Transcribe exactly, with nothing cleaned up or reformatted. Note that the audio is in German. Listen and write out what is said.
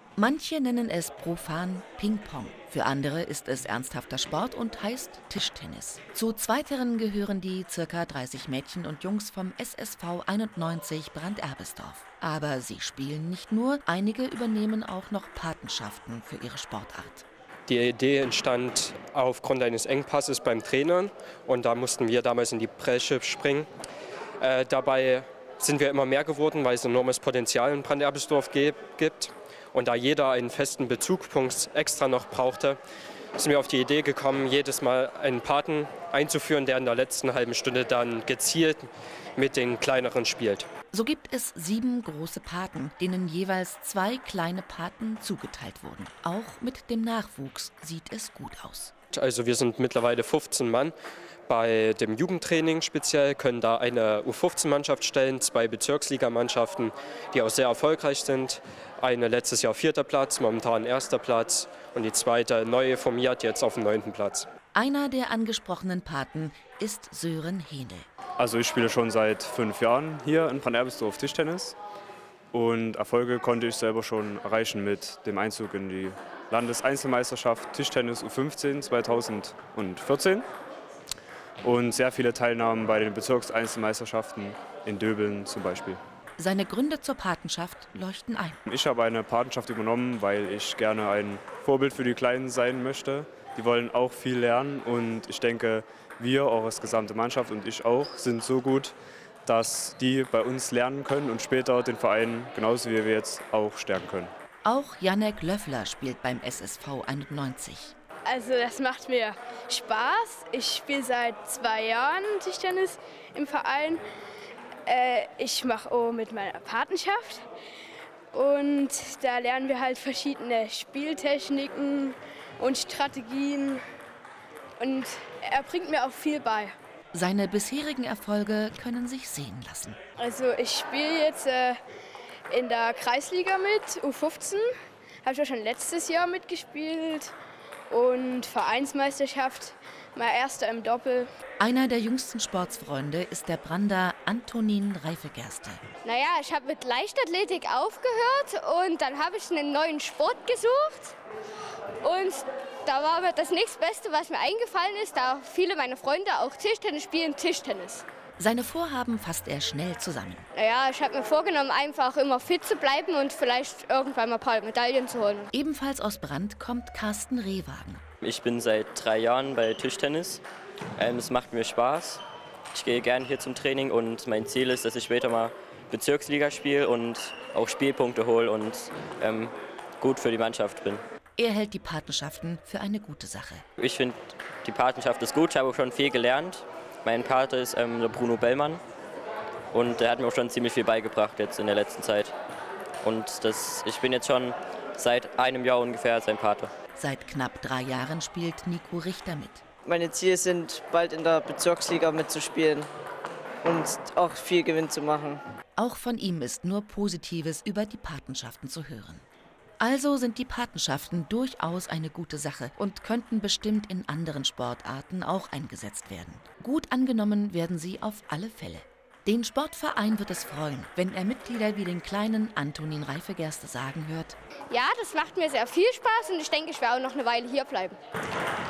Manche nennen es profan Ping-Pong. Für andere ist es ernsthafter Sport und heißt Tischtennis. Zu zweiteren gehören die ca. dreißig Mädchen und Jungs vom S S V einundneunzig Brand-Erbisdorf. Aber sie spielen nicht nur, einige übernehmen auch noch Patenschaften für ihre Sportart. Die Idee entstand aufgrund eines Engpasses beim Trainer und da mussten wir damals in die Bresche springen. Äh, dabei sind wir immer mehr geworden, weil es enormes Potenzial in Brand-Erbisdorf gibt. Und da jeder einen festen Bezugspunkt extra noch brauchte, sind wir auf die Idee gekommen, jedes Mal einen Paten einzuführen, der in der letzten halben Stunde dann gezielt mit den kleineren spielt. So gibt es sieben große Paten, denen jeweils zwei kleine Paten zugeteilt wurden. Auch mit dem Nachwuchs sieht es gut aus. Also wir sind mittlerweile fünfzehn Mann. Bei dem Jugendtraining speziell können da eine U fünfzehn Mannschaft stellen, zwei Bezirksligamannschaften, die auch sehr erfolgreich sind. Eine letztes Jahr vierter Platz, momentan erster Platz und die zweite neu formiert, jetzt auf dem neunten Platz. Einer der angesprochenen Paten ist Sören Henel. Also ich spiele schon seit fünf Jahren hier in Brand-Erbisdorf Tischtennis und Erfolge konnte ich selber schon erreichen mit dem Einzug in die Landeseinzelmeisterschaft Tischtennis U fünfzehn zweitausendvierzehn und sehr viele Teilnahmen bei den Bezirkseinzelmeisterschaften in Döbeln zum Beispiel. Seine Gründe zur Patenschaft leuchten ein. Ich habe eine Patenschaft übernommen, weil ich gerne ein Vorbild für die Kleinen sein möchte. Die wollen auch viel lernen und ich denke, wir, auch als gesamte Mannschaft und ich auch, sind so gut, dass die bei uns lernen können und später den Verein genauso wie wir jetzt auch stärken können. Auch Janek Löffler spielt beim S S V einundneunzig. Also das macht mir Spaß. Ich spiele seit zwei Jahren Tischtennis im Verein. Äh, ich mache auch mit meiner Patenschaft. Und da lernen wir halt verschiedene Spieltechniken und Strategien. Und er bringt mir auch viel bei. Seine bisherigen Erfolge können sich sehen lassen. Also ich spiele jetzt äh, in der Kreisliga mit, U fünfzehn. Habe ich auch schon letztes Jahr mitgespielt. Und Vereinsmeisterschaft, mal Erster im Doppel. Einer der jüngsten Sportsfreunde ist der Brander Antonin Reifegerste. Naja, ich habe mit Leichtathletik aufgehört und dann habe ich einen neuen Sport gesucht. Und da war mir das nächstbeste, was mir eingefallen ist, da viele meiner Freunde auch Tischtennis spielen, Tischtennis. Seine Vorhaben fasst er schnell zusammen. Naja, ich habe mir vorgenommen, einfach immer fit zu bleiben und vielleicht irgendwann mal ein paar Medaillen zu holen. Ebenfalls aus Brand kommt Carsten Rehwagen. Ich bin seit drei Jahren bei Tischtennis. Ähm, es macht mir Spaß. Ich gehe gerne hier zum Training und mein Ziel ist, dass ich später mal Bezirksliga spiele und auch Spielpunkte hole und ähm, gut für die Mannschaft bin. Er hält die Patenschaften für eine gute Sache. Ich finde, die Patenschaft ist gut. Ich habe auch schon viel gelernt. Mein Pate ist ähm, der Bruno Bellmann und der hat mir auch schon ziemlich viel beigebracht jetzt in der letzten Zeit. Und das, ich bin jetzt schon seit einem Jahr ungefähr sein Pate. Seit knapp drei Jahren spielt Nico Richter mit. Meine Ziele sind, bald in der Bezirksliga mitzuspielen und auch viel Gewinn zu machen. Auch von ihm ist nur Positives über die Patenschaften zu hören. Also sind die Patenschaften durchaus eine gute Sache und könnten bestimmt in anderen Sportarten auch eingesetzt werden. Gut angenommen werden sie auf alle Fälle. Den Sportverein wird es freuen, wenn er Mitglieder wie den kleinen Antonin Reifegerste sagen hört: Ja, das macht mir sehr viel Spaß und ich denke, ich werde auch noch eine Weile hier bleiben.